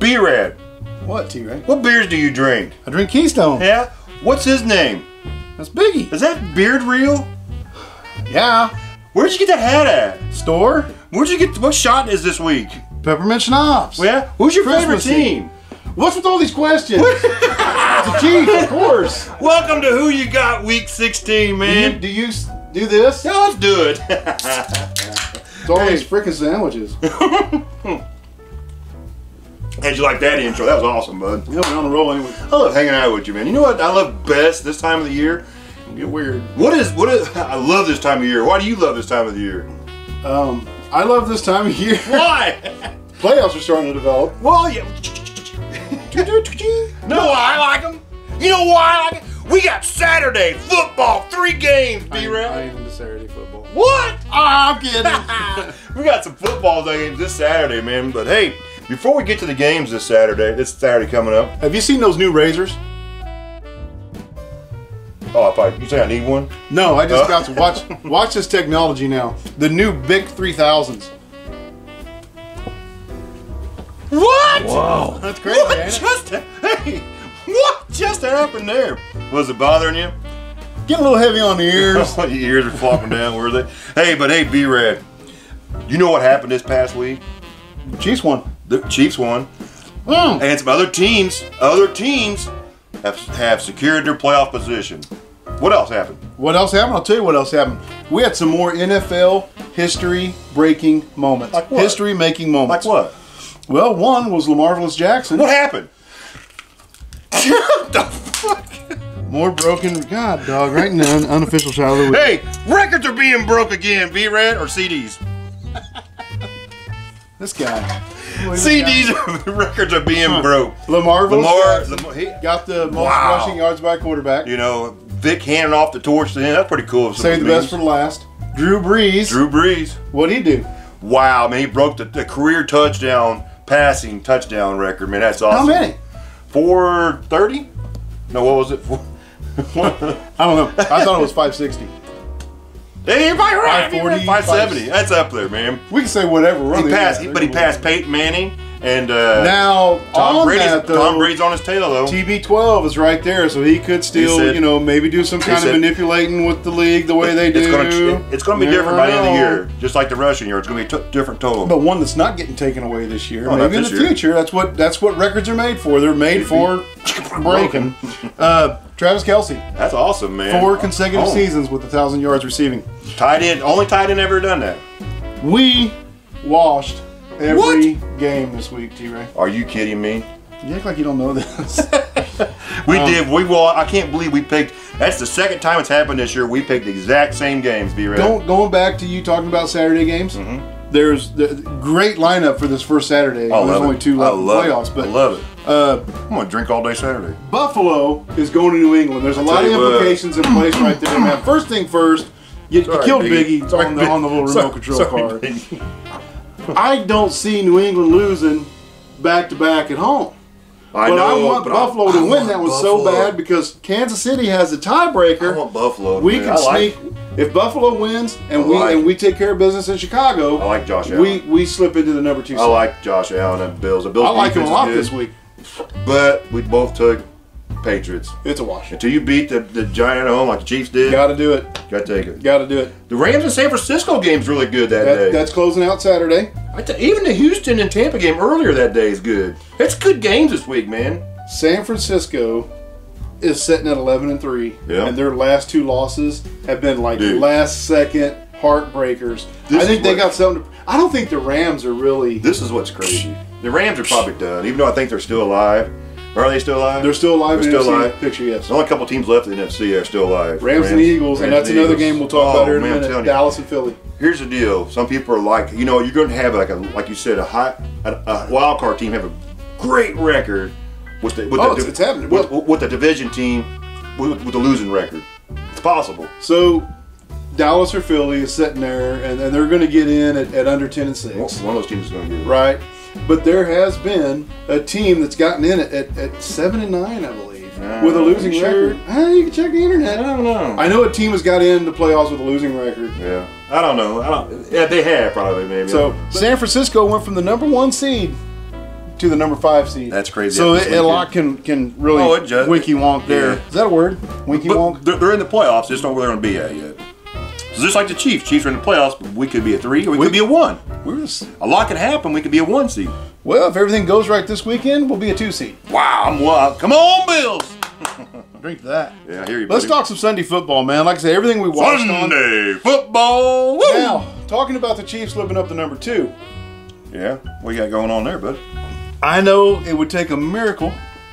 B-Rad. What, T-Ray? What beers do you drink? I drink Keystone. Yeah? What's his name? That's Biggie. Is that beard real? Yeah. Where'd you get that hat at? Store. Where'd you get, what shot is this week? Peppermint Schnapps. Yeah? Who's your Christmas favorite team? What's with all these questions? The Chiefs, of course. Welcome to Who You Got Week 16, man. Do you do this? Yeah, let's do it. It's all these freaking sandwiches. How'd you like that intro? That was awesome, bud. Yeah, we're on the roll anyway. I love hanging out with you, man. You know what I love best this time of the year? Get weird. What is, I love this time of year. Why do you love this time of the year? I love this time of year. Why? Playoffs are starting to develop. Well, yeah. No, I like them. You know why I like it? We got Saturday football, 3 games, I B-Rad. ain't into Saturday football. What? I'm kidding. We got some football games this Saturday, man. But hey, before we get to the games this Saturday coming up. Have you seen those new razors? Oh, you say I need one? No, I just got to watch this technology now. The new Bic 3000s. What? Whoa. That's crazy, What ain't it? What just happened there? Was it bothering you? Getting a little heavy on the ears. Your ears are flopping down, were they? Hey, B-Rad, you know what happened this past week? Chiefs won. The Chiefs won. And some other teams have secured their playoff position. What else happened? What else happened? I'll tell you what else happened. We had some more NFL history-breaking moments. Like what? History-making moments. Like what? Well, one was LaMarvelous Jackson. What happened? What the fuck? More broken. God, dog. Right now, unofficial shot of the week. Hey, records are being broke again, B-Rad, or CDs? This guy. CDs, records are being broke. LaMarvelous Jackson he got the most Wow. rushing yards by a quarterback. You know, Vic handing off the torch to him. That's pretty cool. Save the best for the last. Drew Brees. Drew Brees. What'd he do? Wow, man, he broke the career passing touchdown record, man. That's awesome. How many? 430? No, what was it? I don't know. I thought it was 560. Hey, you're probably right. 540, 570. That's up there, man. We can say whatever. We're on He the passed, internet. but he passed Peyton Manning and Now, Tom Brady's Brady's on his tail though. TB12 is right there, so he could still, He said- maybe do some kind of said- manipulating with the league the way they do. It's going to be You different by the end of the never year, just like the rushing year. It's going to be a different total. But one that's not getting taken away this year. Oh, not Maybe in this the year. future. That's what records are made for. They're made for breaking. Travis Kelce, That's awesome, man. 4 consecutive Oh. seasons with 1,000 yards receiving. Only tight end ever done that. We washed every game this week, T-Ray. Are you kidding me? You act like you don't know this. We did. I can't believe we picked. That's the second time it's happened this year. We picked the exact same games. Be ready. Going back to you talking about Saturday games. There's the great lineup for this first Saturday. I There's love only it. 2 left I in love playoffs, it. but I love it. I'm gonna drink all day Saturday. Buffalo is going to New England. There's a lot of tell you what. implications in place right there, man. First thing first, you Sorry, killed Biggie. Biggie Sorry, on the little remote control Sorry, card. Biggie. I don't see New England losing back-to-back at home. I But know, I want but Buffalo to I win want that one so Buffalo. bad because Kansas City has the I tiebreaker. want Buffalo. We man. can I like, sneak if Buffalo wins and I like we take care of business in Chicago. I like Josh Allen. We slip into the number 2 I seed. like Josh Allen and Bills. The Bills I like him a defense lot is this good, week. but we both took Patriots. It's a wash. Until you beat the Giant at home like the Chiefs did, Got to do it. gotta take it. Got to do it. The Rams and San Francisco game's really good that day. That's closing out Saturday. Even the Houston and Tampa game earlier that day is good. It's good games this week, man. San Francisco is sitting at 11-3, Yeah. and their last 2 losses have been like Dude. last-second heartbreakers. This I think is they what- got something. I don't think the Rams are really. This is what's crazy. The Rams are probably done, even though I think they're still alive. Are they still alive? They're still alive. They're in the still NFC alive. Picture, yes. The only couple teams left in the NFC are still alive. Rams and Eagles, and Rams that's and another Eagles. game we'll talk about here in a man, I'm minute. telling you. Dallas and Philly. Here's the deal. Some people are like, you're going to have like you said, a wild card team have a great record with the It's happening. with the division team with the losing record. It's possible. So Dallas or Philly is sitting there, and they're going to get in at under 10-6. One of those teams is going to get it. Right, but there has been a team that's gotten in at 7-9, I believe, with a losing sure? record. You can check the internet. I don't know. I know a team has got in the playoffs with a losing record. Yeah. I don't know. Yeah, they have probably maybe. So San Francisco went from the number 1 seed to the number 5 seed. That's crazy. So This a lot can really winky wonk there. Yeah. Is that a word? Winky wonk? They're in the playoffs. Just don't know where they're going to be at yet. So just like the Chiefs. Chiefs are in the playoffs, but we could be a 3 or we could be a 1. A lot can happen. We could be a 1 seed. Well, if everything goes right this weekend, we'll be a 2 seed. Wow. Come on, Bills. Drink that. Yeah, I hear you, Let's buddy. talk some Sunday football, man. Like I say, everything we watched Sunday football. Woo! Now, talking about the Chiefs living up to number 2. Yeah, what you got going on there, bud? I know it would take a miracle,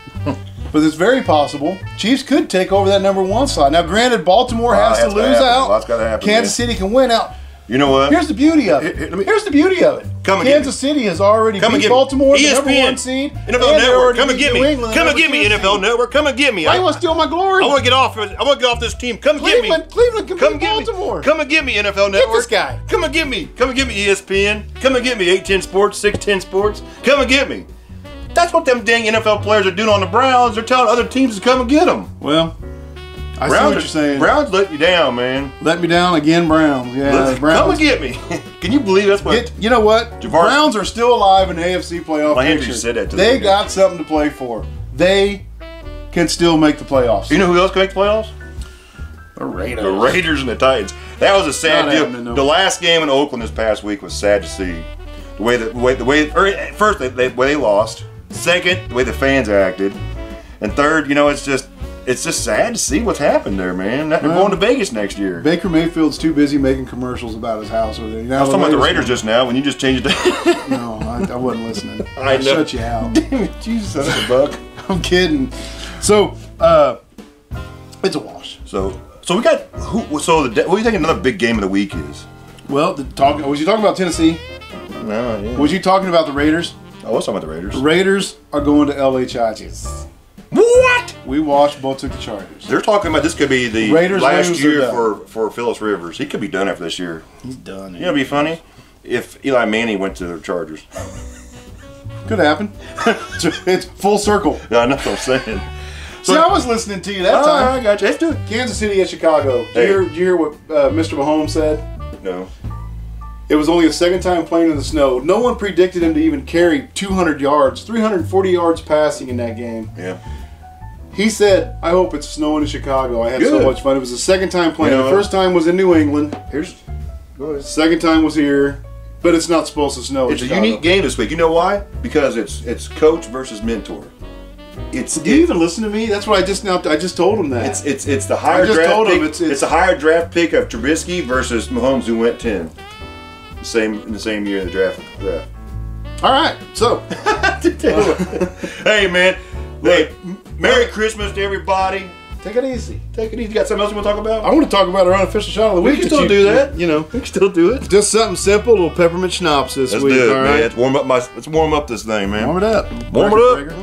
but it's very possible. Chiefs could take over that number 1 slot. Now, granted, Baltimore has to lose out. That's got to happen. Kansas City can win out. You know what? Here's the beauty of it. Here's the beauty of it. Kansas City has already beat Baltimore, the number 1 seed. NFL Network, come and get me. Come and get me, NFL Network. Come and get me. Why you want to steal my glory? I want to get off. I want to get off this team. Come and get me. Cleveland can beat Baltimore. Come and get me, NFL Network. Get this guy. Come and get me. Come and get me, ESPN. Come and get me, 810 Sports, 610 Sports. Come and get me. That's what them dang NFL players are doing on the Browns. They're telling other teams to come and get them. Well, I see what you're saying. Browns let you down, man. Let me down again, Browns. Yeah, Browns. Come and get me. Can you believe that's what? You know what? Browns are still alive in the AFC playoff picture. Said that to they got something to play for. They can still make the playoffs. You know who else can make the playoffs? The Raiders. The Raiders and the Titans. That was a sad deal. No. The last game in Oakland this past week was sad to see. The way first they lost. Second, the way the fans acted. And third, you know, it's just sad to see what's happened there, man. They're going to Vegas next year. Baker Mayfield's too busy making commercials about his house over there. I was talking about the Raiders just now when you just changed it. No, I wasn't listening. I know. Shut you out. Damn it, you son of a buck. I'm kidding. So, it's a wash. So we got what do you think another big game of the week is? Well, was you talking about Tennessee? No, yeah. Was you talking about the Raiders? I was talking about the Raiders. The Raiders are going to LA Chargers. What? We watched both took the Chargers. They're talking about this could be the Raiders last year for Phyllis Rivers. He could be done after this year. He's done. You know, it'd be funny if Eli Manning went to the Chargers. Could happen. It's full circle. Yeah, I know what I'm saying. See, I was listening to you that time. I got you. Let's do it. Kansas City at Chicago. Did you hear what Mr. Mahomes said? No. It was only his second time playing in the snow. No one predicted him to even carry 200 yards, 340 yards passing in that game. Yeah. He said, I hope it's snowing in Chicago. I had so Good. much fun. It was the second time playing. You know, the first time was in New England. Go ahead. Second time was here. But it's not supposed to snow in It's a Chicago. unique game this week. You know why? Because it's coach versus mentor. Did you even listen to me? That's what I just told him that. It's the higher draft pick. It's the higher draft pick of Trubisky versus Mahomes, who went 10. In the same year of the draft. All right, so hey man, hey, Merry Christmas to everybody. take it easy. Take it easy. Got something else you want to talk about? I want to talk about our unofficial shot of the week. We can still do that. You know, we can still do it. just something simple, a little peppermint schnapps this Let's week. do it, all man. right? Let's warm up this thing, man. Warm it up. Warm it up.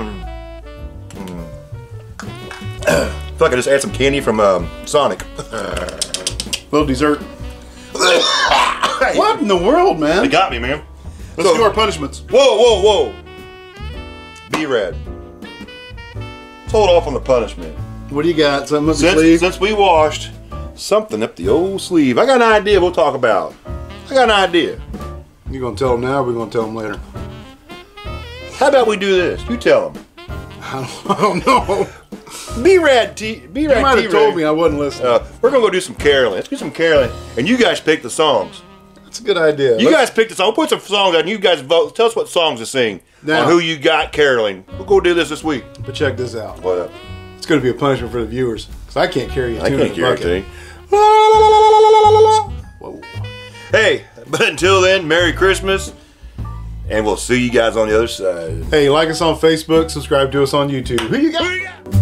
Feel like I just add some candy from Sonic. Little dessert. What in the world, man? They got me, man. Let's do our punishments. Whoa. B-Rad. Let's hold off on the punishment. What do you got? Something up the sleeve? Since we washed something up the old sleeve, I got an idea we'll talk about. I got an idea. You gonna tell them now or we gonna tell them later? How about we do this? You tell them. I don't know. B-Rad You might have told me I wasn't listening. We're gonna go do some caroling. Let's do some caroling, and you guys pick the songs. That's a good idea. You guys pick the song. We'll put some songs out, and you guys vote. Tell us what songs to sing Now, on who you got caroling. We'll go do this week. But check this out. What up? It's going to be a punishment for the viewers because I can't carry a tune I in can't a hear bucket. anything. Whoa. Hey, but until then, Merry Christmas, and we'll see you guys on the other side. Hey, like us on Facebook, subscribe to us on YouTube. Who you got?